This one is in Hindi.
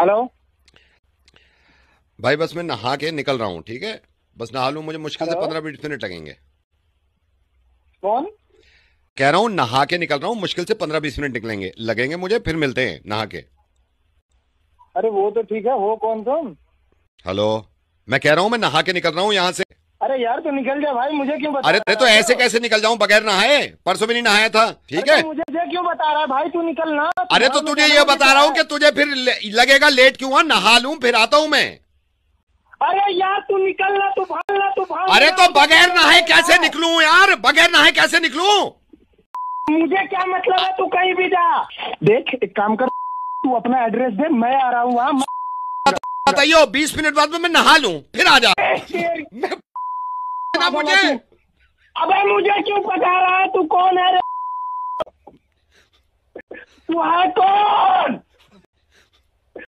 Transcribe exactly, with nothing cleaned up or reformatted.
हेलो भाई बस मैं नहा के निकल रहा हूँ, ठीक है। बस नहा लूँ, मुझे मुश्किल से हेलो। पंद्रह बीस मिनट लगेंगे। कौन? कह रहा हूँ नहा के निकल रहा हूँ, मुश्किल से पंद्रह बीस मिनट निकलेंगे लगेंगे मुझे, फिर मिलते हैं नहा के। अरे वो तो ठीक है, हो कौन तुम? हेलो, मैं कह रहा हूँ मैं नहा के निकल रहा हूँ यहाँ से। अरे यार तो निकल जा भाई, मुझे क्यों बता अरे अरे तो रहा है ऐसे तो? कैसे निकल जाऊं बगैर नहाए? परसों भी नहीं नहाया था, अरे ठीक तो है। मुझे मुझे क्यों बता रहा है भाई? तू निकलना, तू अरे तो हाँ में तुझे जाना, ये मुझे बता क्या रहा हूँ है। कि तुझे फिर ले- लगेगा लेट क्यों? हुआ, नहा लूं फिर आता हूँ मैं। अरे यार तू निकलना, तू भागना, तू भाग अरे ना, तो मुझे क्या बगैर मतलब नहाए है कैसे यार? निकलूं यार? बगैर नहाए कैसे निकलूं? मुझे क्या मतलब है, तू कहीं भी जा। देख एक काम कर, तू अपना एड्रेस दे, मैं आ रहा हूँ वहाँ। बताइयो, बीस मिनट बाद में मैं नहा लूं फिर आ जा। तेरी मैं ना पागल है मुझे। तू। अबे मुझे क्यों बता रहा है? तू कौन है रे? तू है कौन?